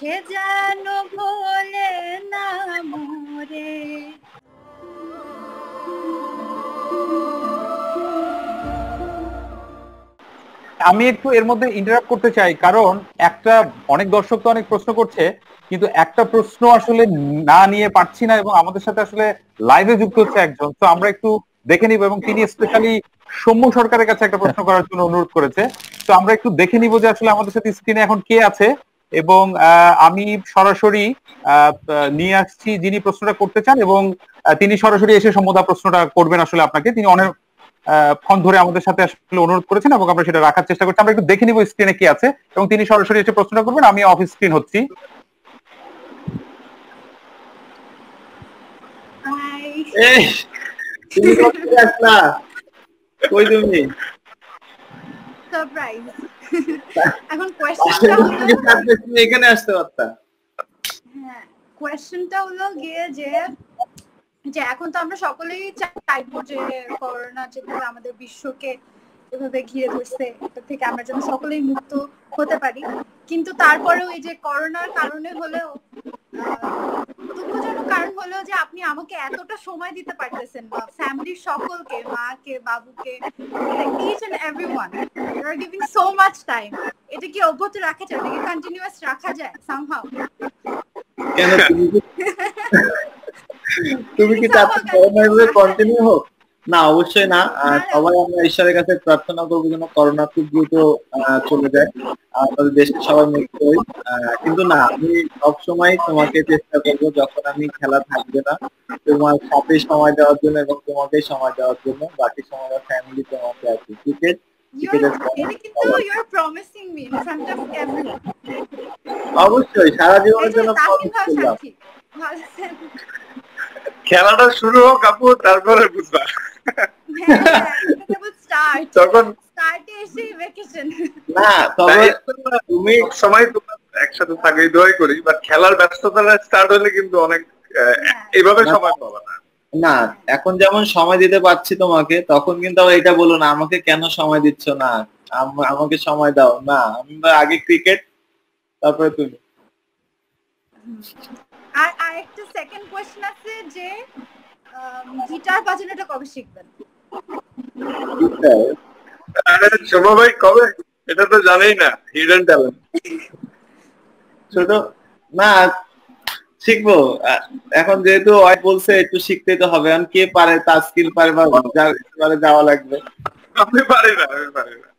সে যেন ভোলে না মোরে। আমি একটু এর মধ্যে ইন্টারাপ্ট করতে চাই, কারণ একটা অনেক দর্শক তো অনেক প্রশ্ন করছে, কিন্তু একটা প্রশ্ন আসলে না নিয়ে পারছি না, এবং আমাদের সাথে আসলে লাইভে যুক্ত হচ্ছে একজন, তো আমরা একটু দেখে নিব। এবং তিনি স্পেশালি সৌম্য সরকারের কাছে একটা প্রশ্ন করার জন্য অনুরোধ করেছে, তো আমরা একটু দেখে নিব যে আসলে আমাদের সাথে স্ক্রিনে এখন কে আছে। এবং আমি সরাসরি নিয়ে আসছি যিনি প্রশ্নটা করতে চান, এবং তিনি সরাসরি এসে সম্বোধা প্রশ্নটা করবেন আসলে আপনাকে। তিনি অনেক ফোন ধরে আমাদের সাথে আসলে অনুরোধ করেছেন, এবং আমরা সেটা রাখার চেষ্টা করছি। আমরা একটু দেখে নিব স্ক্রিনে কি আছে, এবং তিনি সরাসরি এসে প্রশ্নটা করবেন। আমি অফ স্ক্রিন হচ্ছি। তুমি আসলা কই তুমি? সারপ্রাইজ। এখন কোয়েশ্চেনটা হলো, এখানে আসতে পারতা। হ্যাঁ, কোয়েশ্চেনটা হলো গিয়ে যে এখন তো আমরা সকলেই চাইবো যে করোনা যেভাবে আমাদের বিশ্বকে এভাবে ঘিরে ধরছে, এটা থেকে আমরা যেন সকলেই মুক্ত হতে পারি। কিন্তু তারপরেও এই যে করোনার কারণে হলেও দুঃখজনক কারণ হলো যে আপনি আমাকে এতটা সময় দিতে পারতেছেন না, ফ্যামিলির সকলকে, মাকে, বাবুকে, each and everyone you are giving so much time. এটা কি অব্যাহত রাখা যায়, এটা কি কন্টিনিউয়াস রাখা যায় somehow? কেন তুমি কি চাচ্ছ করোনা এভাবে কন্টিনিউ হোক? না, অবশ্যই না। সবাই আমরা ঈশ্বরের কাছে প্রার্থনা করবো যেন করোনা খুব দ্রুত চলে যায়, আমাদের দেশে সবাই মুক্ত হই। কিন্তু না, আমি সবসময় তোমাকে চেষ্টা করবো, যখন আমি খেলা থাকবে না, তোমার সাথে সময় দেওয়ার জন্য এবং তোমাকে সময় দেওয়ার জন্য। বাকি সময়টা ফ্যামিলি তোমাকে আছে। ক্রিকেট অবশ্যই সারা জীবনের জন্য খেলাটা শুরু হোক আপু, তারপরে বুঝবা। তখন না, তবে তুমি সময় একসাথে থাকবে দোয়াই করি, বাট খেলার ব্যস্ততা স্টার্ট হলে কিন্তু অনেক এইভাবে সময় পাবা না। না, এখন যেমন সময় দিতে পারছি তোমাকে, তখন কিন্তু আবার এটা বলো না আমাকে কেন সময় দিচ্ছ না, আমাকে সময় দাও না। আমি আগে ক্রিকেট, তারপরে তুমি। আর আরেকটা সেকেন্ড কোশ্চেন আছে যে গিটার বাজানোটা কবে শিখবেন? শোভা ভাই কবে, এটা তো জানেই না, হিডেন ট্যালেন্ট। ছোট না, শিখবো এখন, যেহেতু ওয়াইফ বলছে একটু শিখতে তো হবে। এখন কে পারে, তার স্কিল পারে বা যাওয়া লাগবে। আমি পারি না, আমি পারি না।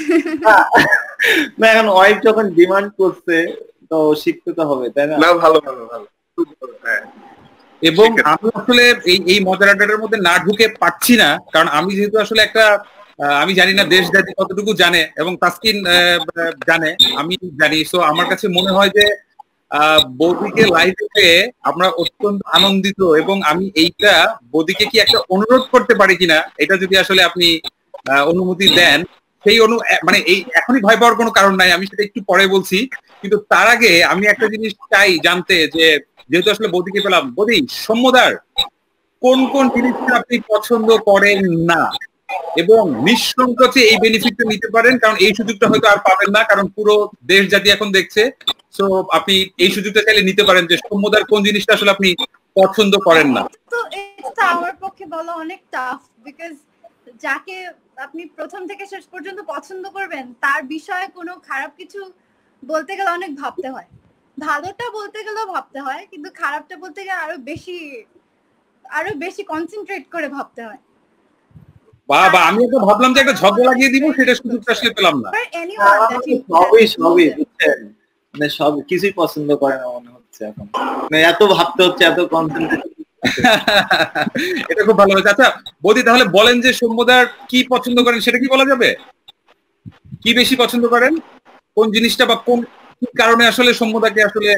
না, এখন ওয়াইফ যখন ডিমান্ড করছে তো শিখতে তো হবে, তাই না? না, ভালো ভালো ভালো। হ্যাঁ, এবং আমি আসলে এই মডারেটরের মধ্যে না ঢুকে পাচ্ছি না, কারণ আমি যেহেতু আসলে একটা আমি জানি না দেশ জাতি কতটুকু জানে, এবং তাসকিন জানে, আমি জানি। সো আমার কাছে মনে হয় যে বৌদিকে লাইভে পেয়ে আমরা অত্যন্ত আনন্দিত, এবং আমি এইটা বৌদিকে কি একটা অনুরোধ করতে পারি কিনা, এটা যদি আসলে আপনি অনুমতি দেন, সেই মানে এই এখনই ভয় পাওয়ার কোনো কারণ নাই, আমি সেটা একটু পরে বলছি। কিন্তু তার আগে আমি একটা জিনিস চাই জানতে, যে যেহেতু আসলে বৌদিকে পেলাম, বৌদি সৌম্যদার কোন কোন জিনিসটা আপনি পছন্দ করেন না, এবং নিঃসংকোচে এই বেনিফিটটা নিতে পারেন, কারণ এই সুযোগটা হয়তো আর পাবেন না, কারণ পুরো দেশ জাতি এখন দেখছে। সো আপনি এই সুযোগটা চাইলে নিতে পারেন, যে সৌম্যদার কোন জিনিসটা আসলে আপনি পছন্দ করেন না। তো এটা আমার পক্ষে বলা অনেক টাফ, বিকজ যাকে আপনি প্রথম থেকে শেষ পর্যন্ত পছন্দ করবেন তার বিষয়ে কোনো খারাপ কিছু বলতে গেলে অনেক ভাবতে হয়, ভালোটা বলতে গেলেও ভাবতে হয়, কিন্তু খারাপটা বলতে গেলে আরো বেশি কনসেন্ট্রেট করে ভাবতে হয়। বাবা, আমি তো ভাবলাম যে একটা ঝগড়া লাগিয়ে দিব, সেটা সুযোগটা আসলে পেলাম না। সবই বুঝছেন, মানে সব কিছুই পছন্দ করে না মনে হচ্ছে এখন, মানে এত ভাবতে হচ্ছে, এত কনসেন্ট্রেট। এটা খুব ভালো হয়েছে। আচ্ছা বৌদি, তাহলে বলেন যে সৌম্যদার কি পছন্দ করেন, সেটা কি বলা যাবে? কি বেশি পছন্দ করেন, কোন জিনিসটা, বা কোন কারণে আসলে সৌম্যদাকে আসলে?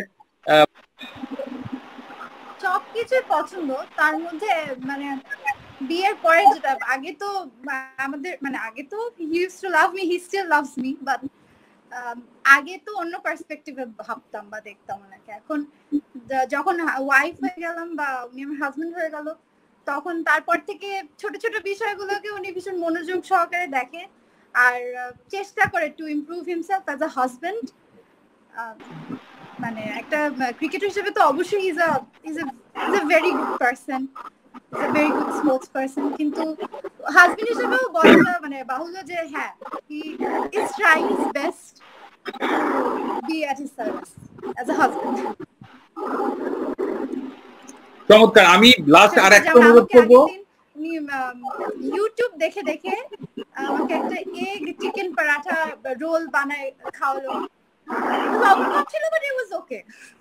সবকিছুই পছন্দ, তার মধ্যে মানে বিয়ের পরে যেটা, আগে তো আমাদের মানে আগে তো he used to love me, he still loves me, but আগে তো অন্য পার্সপেক্টিভে ভাবতাম বা দেখতাম ওনাকে। এখন যখন ওয়াইফ হয়ে গেলাম বা উনি আমার হাজবেন্ড হয়ে গেল, তখন তারপর থেকে ছোট ছোট বিষয়গুলোকে উনি ভীষণ মনোযোগ সহকারে দেখে আর চেষ্টা করে to improve himself as a husband. মানে একটা ক্রিকেটার হিসেবে তো অবশ্যই is a very good person, is a very good sports person, কিন্তু হাজবেন্ড হিসেবেও বলাটা মানে বাহুল্য যে হ্যাঁ he is trying his best to be at his service as a husband. চমৎকার। আমি লাস্ট আর একটা যেমন অনুরোধ আমাকে করবো। আগের দিন উনি ইউটিউব দেখে দেখে আমাকে একটা এগ চিকেন পরাঠা রোল বানায় খাওয়ালো, লবণ কম ছিল বাট ইট ওয়াজ ওকে।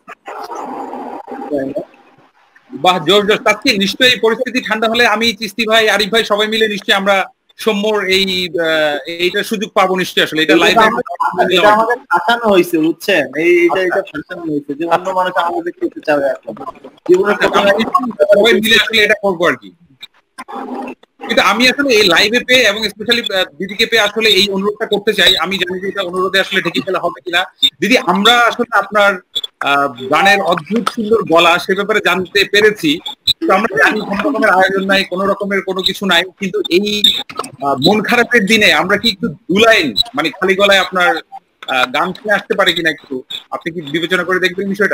বাহ, জোর জোর। তাসকিন, নিশ্চয়ই পরিস্থিতি ঠান্ডা হলে আমি, চিস্তি ভাই, আরিফ ভাই সবাই মিলে নিশ্চয়ই আমরা সৌম্যর এইটার সুযোগ পাবো নিশ্চয়ই। আসলে এটা লাইভে এটা আমাদের আসানো হয়েছে, বুঝছেন? এটা ফাংশন হয়েছে যে অন্য মানুষ আমাদের খেতে চাবে এখন জীবনে সবাই মিলে আসলে এটা করবো আর কি। কিন্তু আমি আসলে এই লাইভে পেয়ে এবং স্পেশালি দিদিকে পেয়ে আসলে এই অনুরোধটা করতে চাই। আমি জানি যে এটা অনুরোধে আসলে ঢেকে ফেলা হবে কিনা। দিদি, আমরা আসলে আপনার গানের অদ্ভুত সুন্দর গলা সে ব্যাপারে জানতে পেরেছি। তো আমরা জানি কোনো রকমের আয়োজন নাই, কোনো রকমের কোনো কিছু নাই, কিন্তু এই মন খারাপের দিনে আমরা কি একটু দু লাইন মানে খালি গলায় আপনার গান শুনে আসতে পারে কিনা, একটু আপনি কি বিবেচনা করে দেখবেন বিষয়টা?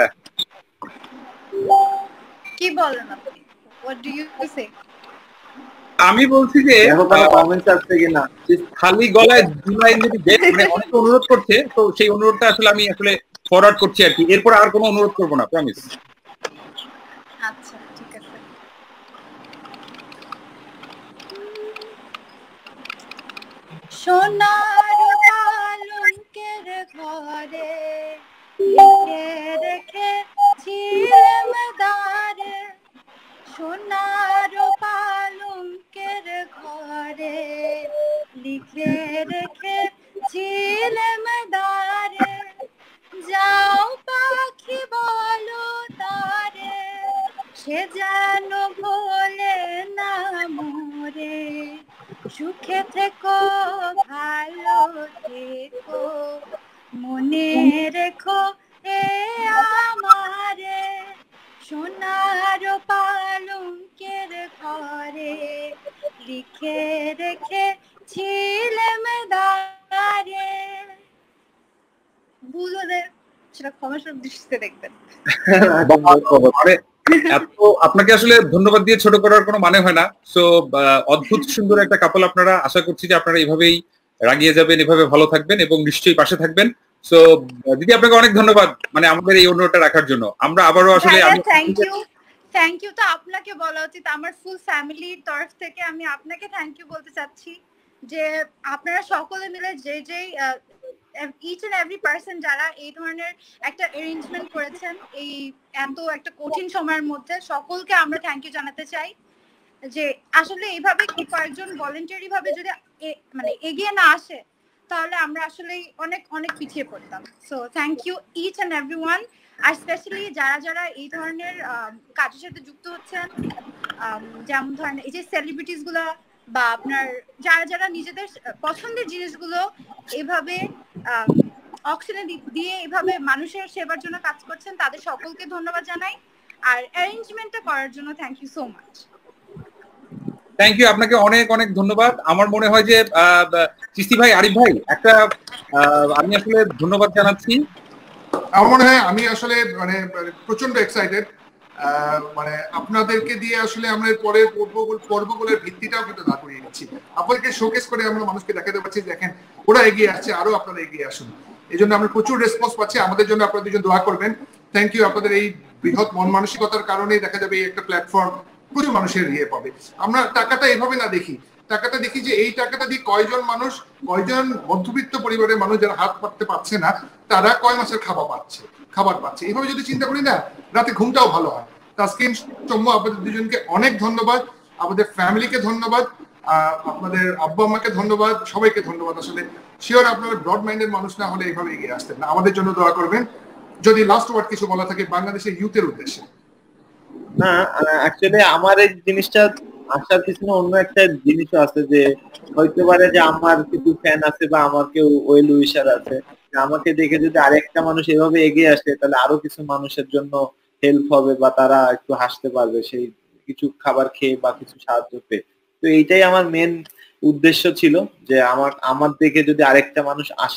কি বলেন আপনি? What do you say? আমি বলছি যে কমেন্টস আসছে কিনা, খালি গলায় দু লাইন যদি দেন, মানে অনেকে অনুরোধ করছে, তো সেই অনুরোধটা আসলে আমি আসলে ফরওয়ার্ড করছি আর কি। এরপর আর কোনো অনুরোধ করবো না, প্রমিস। আচ্ছা ঠিক আছে। সোনার পালঙ্কের ঘরে লিখে রেখেছিলাম দ্বারে, সোনার পালঙ্কের ঘরে লিখে রেখেছিলাম দ্বারে, যাও পাখি বলো তারে সে যেন ভোলে না মোরে, সুখে থেকো ভালো থেকো মনে রেখো এ আমারে, সোনার পালঙ্কের ঘরে লিখে রেখেছিলাম দ্বারে। ভুল হলে সেটা ক্ষমাসুর দৃষ্টিতে দেখবেন। আপনাকে আসলে ধন্যবাদ দিয়ে ছোট করার কোনো মানে হয় না। সো অদ্ভুত সুন্দর একটা কাপল আপনারা। আশা করছি যে আপনারা এইভাবেই রাগিয়ে যাবেন, এভাবে ভালো থাকবেন এবং নিশ্চয়ই পাশে থাকবেন। সো দিদি, আপনাকে অনেক ধন্যবাদ মানে আমাদের এই অনুরোধটা রাখার জন্য। আমরা আবারও আসলে থ্যাংক ইউ। তো আপনাকে বলা উচিত, আমার ফুল ফ্যামিলির তরফ থেকে আমি আপনাকে থ্যাংক ইউ বলতে চাচ্ছি যে আপনারা সকলে মিলে যে ইচ এন্ড এভরি পার্সন যারা এই ধরনের একটা অ্যারেঞ্জমেন্ট করেছেন এই এত একটা কঠিন সময়ের মধ্যে, সকলকে আমরা থ্যাংক ইউ জানাতে চাই। যে আসলে এইভাবে কয়েকজন ভলেন্টারি ভাবে যদি মানে এগিয়ে না আসে তাহলে আমরা আসলে অনেক অনেক পিছিয়ে পড়তাম। So thank you each and everyone, আর স্পেশালি যারা যারা এই ধরনের কাজের সাথে যুক্ত হচ্ছেন, যেমন ধরেন এই যে সেলিব্রিটিস গুলা বা আপনার যারা যারা নিজেদের পছন্দের জিনিসগুলো এইভাবে অকশনে দিয়ে এইভাবে মানুষের সেবার জন্য কাজ করছেন, তাদের সকলকে ধন্যবাদ জানাই। আর অ্যারেঞ্জমেন্টটা করার জন্য thank you so much. Thank you, আপনাকে অনেক অনেক ধন্যবাদ। আমার মনে হয় যে চিস্তি ভাই, আরিফ ভাই, একটা আমি আসলে ধন্যবাদ জানাচ্ছি। আমার মনে হয় আমি আসলে মানে প্রচন্ড এক্সাইটেড, মানে আপনাদেরকে দিয়ে আসলে আমরা পরের পর্বগুলোর ভিত্তিটাও কিন্তু দাঁড় করিয়ে নিচ্ছি। আপনাদেরকে শোকেস করে আমরা মানুষকে দেখাতে পারছি দেখেন ওরা এগিয়ে আসছে, আরো আপনারা এগিয়ে আসুন। এই জন্য আমরা প্রচুর রেসপন্স পাচ্ছি। আমাদের জন্য আপনারা দুজন দোয়া করবেন। Thank you. আপনাদের এই বৃহৎ মন মানসিকতার কারণেই দেখা যাবে এই একটা প্ল্যাটফর্ম প্রচুর মানুষের ইয়ে পাবে। আমরা টাকাটা এভাবে না দেখি, টাকাটা দেখি যে এই টাকাটা দিয়ে কয়জন মানুষ, কয়জন মধ্যবিত্ত পরিবারের মানুষ যারা হাত পাততে পারছে না তারা কয় মাসের খাবার পাচ্ছে। এইভাবে যদি চিন্তা করি না, রাতে ঘুমটাও ভালো হয়। তাসকিন, সৌম্য, আপনাদের দুজনকে অনেক ধন্যবাদ, আমাদের ফ্যামিলিকে ধন্যবাদ, আপনাদের আব্বা আম্মাকে ধন্যবাদ, সবাইকে ধন্যবাদ। আসলে শিওর আপনারা ব্রড মাইন্ডের মানুষ না হলে এইভাবে এগিয়ে আসতেন না। আমাদের জন্য দোয়া করবেন। যদি লাস্ট ওয়ার্ড কিছু বলা থাকে বাংলাদেশের ইউথের উদ্দেশ্যে। না, অ্যাকচুয়ালি আমার এই জিনিসটা আসার পিছনে অন্য একটা জিনিসও আছে, যে হইতে পারে যে আমার কিছু ফ্যান আছে বা আমার কেউ ওয়েল উইশার আছে, আমাকে দেখে যদি আরেকটা মানুষ এভাবে এগিয়ে আসে তাহলে আরো কিছু মানুষের জন্য হেল্প হবে বা তারা একটু হাসতে পারবে সেই কিছু খাবার খেয়ে বা কিছু সাহায্য পেয়ে। তো এইটাই আমার মেন উদ্দেশ্য ছিল, যে আমার দেখে যদি আরেকটা মানুষ আসে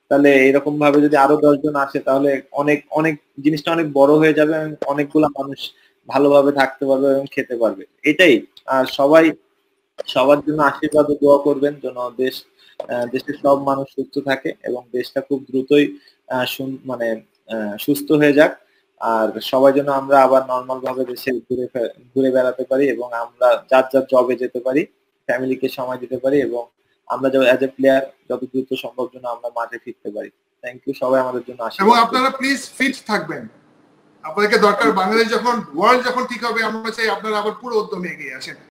তাহলে এরকম ভাবে যদি আরো 10 জন আসে তাহলে অনেক অনেক জিনিসটা অনেক বড় হয়ে যাবে এবং অনেকগুলা মানুষ ভালোভাবে থাকতে পারবে এবং খেতে পারবে। এটাই। আর সবাই সবার জন্য আশীর্বাদ ও দোয়া করবেন যেন দেশের সব মানুষ সুস্থ থাকে এবং দেশটা খুব দ্রুতই মানে সুস্থ হয়ে যাক। আর সবাই যেন আমরা আবার নর্মাল ভাবে দেশে ঘুরে বেড়াতে পারি এবং আমরা যার যার জবে যেতে পারি, ফ্যামিলিকে সময় দিতে পারি এবং আমরা অ্যাজ এ প্লেয়ার যত দ্রুত সম্ভব যেন আমরা মাঠে ফিরতে পারি। থ্যাংক ইউ, সবাই আমাদের জন্য আশীর্বাদ। এবং আপনারা প্লিজ ফিট থাকবেন। আপনাদেরকে দরকার বাংলাদেশ যখন ওয়ার্ল্ড যখন ঠিক হবে আমরা চাই আপনারা আবার পুরো উদ্যমে এগিয়ে আসেন।